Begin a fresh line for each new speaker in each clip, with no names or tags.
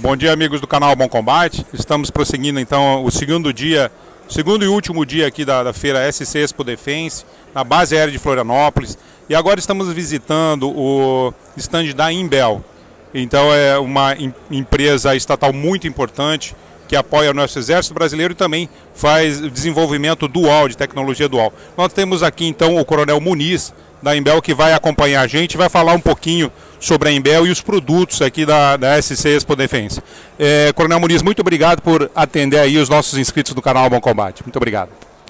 Bom dia, amigos do canal Bom Combate. Estamos prosseguindo então o segundo e último dia aqui da feira SC Expo Defense, na base aérea de Florianópolis. E agora estamos visitando o stand da Imbel. Então é uma empresa estatal muito importante que apoia o nosso Exército Brasileiro e também faz desenvolvimento dual, de tecnologia dual. Nós temos aqui então o Coronel Muniz da Imbel, que vai acompanhar a gente, vai falar um pouquinho sobre a Imbel e os produtos aqui da SC Expo Defense. Coronel Muniz, muito obrigado por atender aí os nossos inscritos do canal Bom Combate. Muito obrigado.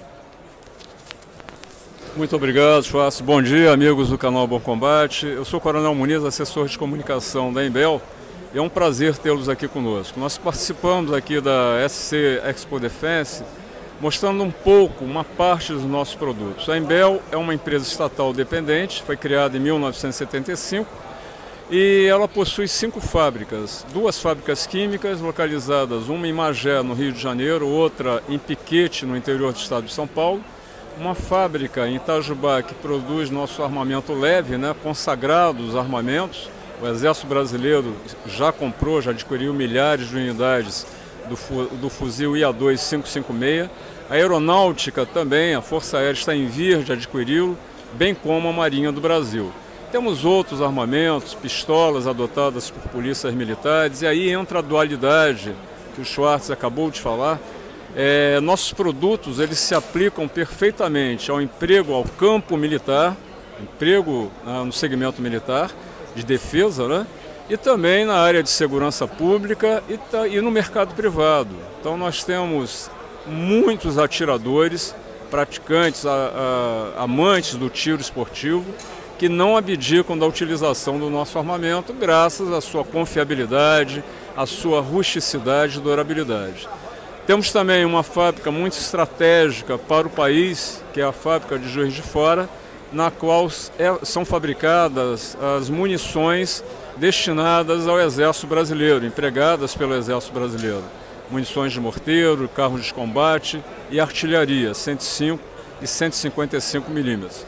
Muito obrigado, Schwartz. Bom dia, amigos do canal Bom Combate. Eu sou o Coronel Muniz, assessor de comunicação da Imbel. É um prazer tê-los aqui conosco. Nós participamos aqui da SC Expo Defense, mostrando uma parte dos nossos produtos. A Imbel é uma empresa estatal dependente, foi criada em 1975 e ela possui 5 fábricas. 2 fábricas químicas localizadas, uma em Magé, no Rio de Janeiro, outra em Piquete, no interior do estado de São Paulo. Uma fábrica em Itajubá que produz nosso armamento leve, consagrados armamentos. O Exército Brasileiro já adquiriu milhares de unidades do fuzil IA2 556. A Aeronáutica também, a Força Aérea está em vias de adquiri-lo, bem como a Marinha do Brasil. Temos outros armamentos, pistolas adotadas por polícias militares, e aí entra a dualidade que o Schwartz acabou de falar. Nossos produtos eles se aplicam perfeitamente ao emprego, ao campo militar, emprego no segmento militar, de defesa, e também na área de segurança pública e no mercado privado. Então nós temos muitos atiradores, praticantes, amantes do tiro esportivo, que não abdicam da utilização do nosso armamento graças à sua confiabilidade, à sua rusticidade e durabilidade. Temos também uma fábrica muito estratégica para o país, que é a fábrica de Juiz de Fora, na qual são fabricadas as munições destinadas ao Exército Brasileiro, empregadas pelo Exército Brasileiro. Munições de morteiro, carros de combate e artilharia, 105 e 155 milímetros.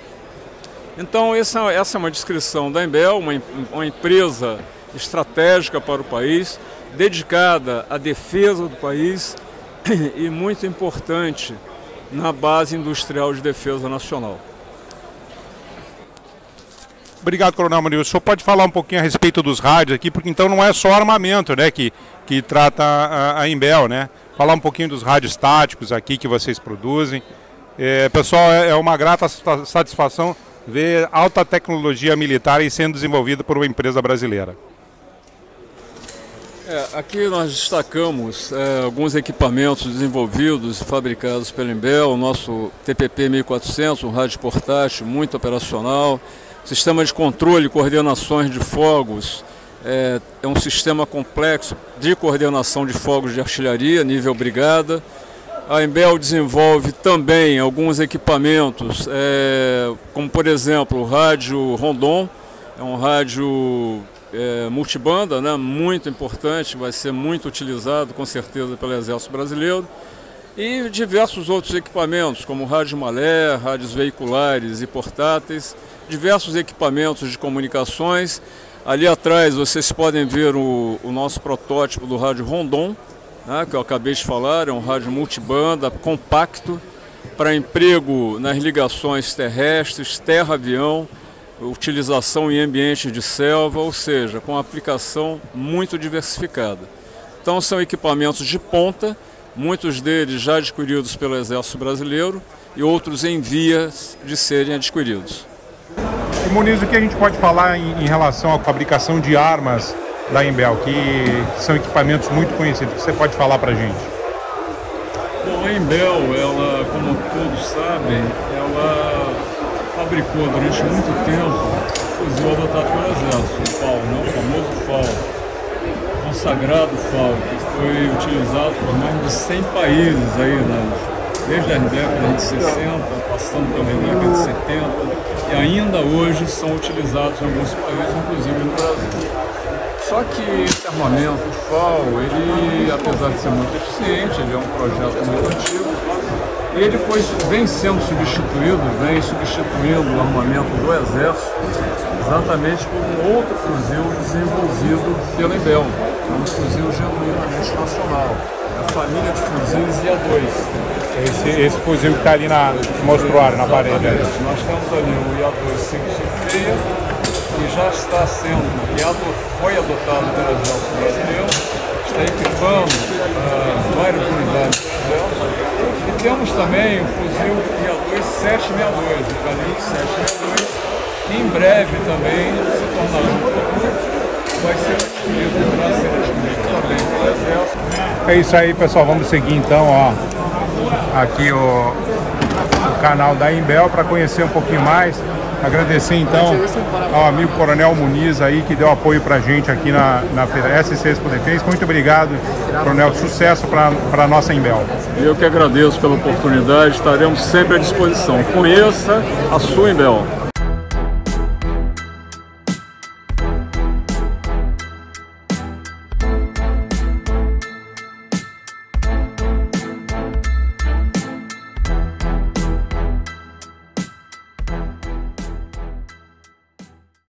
Então essa é uma descrição da Imbel, uma empresa estratégica para o país, dedicada à defesa do país e muito importante na base industrial de defesa nacional.
Obrigado, Coronel Muniz. O senhor pode falar um pouquinho a respeito dos rádios aqui, porque então não é só armamento, que trata a Imbel, Falar um pouquinho dos rádios táticos aqui que vocês produzem. Pessoal, é uma grata satisfação ver alta tecnologia militar sendo desenvolvida por uma empresa brasileira.
Aqui nós destacamos alguns equipamentos desenvolvidos e fabricados pela Imbel, o nosso TPP 1400, um rádio portátil muito operacional, sistema de controle e coordenações de fogos, é um sistema complexo de coordenação de fogos de artilharia, nível brigada. A Imbel desenvolve também alguns equipamentos, como por exemplo o rádio Rondon, é um rádio multibanda, muito importante, vai ser muito utilizado com certeza pelo Exército Brasileiro, e diversos outros equipamentos, como rádio malé, rádios veiculares e portáteis, diversos equipamentos de comunicações. Ali atrás vocês podem ver o nosso protótipo do rádio Rondon, que eu acabei de falar, é um rádio multibanda, compacto, para emprego nas ligações terrestres, terra-avião, utilização em ambiente de selva, ou seja, com aplicação muito diversificada. Então são equipamentos de ponta, muitos deles já adquiridos pelo Exército Brasileiro e outros em vias de serem adquiridos.
E Muniz, o que a gente pode falar em relação à fabricação de armas da Imbel, que são equipamentos muito conhecidos? O que você pode falar para a gente?
Bom, a Imbel, ela, como todos sabem, ela fabricou durante muito tempo o fuzil adotado pelo Exército, o FAL, o famoso FAL, consagrado FAL, que foi utilizado por mais de 100 países aí, desde a década de 60, passando pela década de 70, e ainda hoje são utilizados em alguns países, inclusive no Brasil. Só que esse armamento, o FAL, ele, apesar de ser muito eficiente, ele é um projeto muito antigo, e ele vem sendo substituído, vem substituindo o armamento do Exército, exatamente por um outro fuzil desenvolvido pela Imbel, É um fuzil genuinamente nacional. É a família de fuzis IA2.
Esse fuzil que está ali na mostruário, na parede.
Nós temos ali o IA2 556, que já está sendo, foi adotado pelo Exército Brasileiro, está equipando várias unidades do Exército. E temos também o fuzil IA2 762, o calibre 762, que em breve também se tornará um produto, vai ser adquirido para ser adquirido também pelo Exército.
É isso aí, pessoal, vamos seguir então, ó, aqui o canal da Imbel para conhecer um pouquinho mais. Agradecer então ao amigo Coronel Muniz aí que deu apoio pra gente aqui na feira SC Expo Defense. Muito obrigado, Coronel, sucesso para a nossa Imbel.
Eu que agradeço pela oportunidade, estaremos sempre à disposição. Conheça a sua Imbel.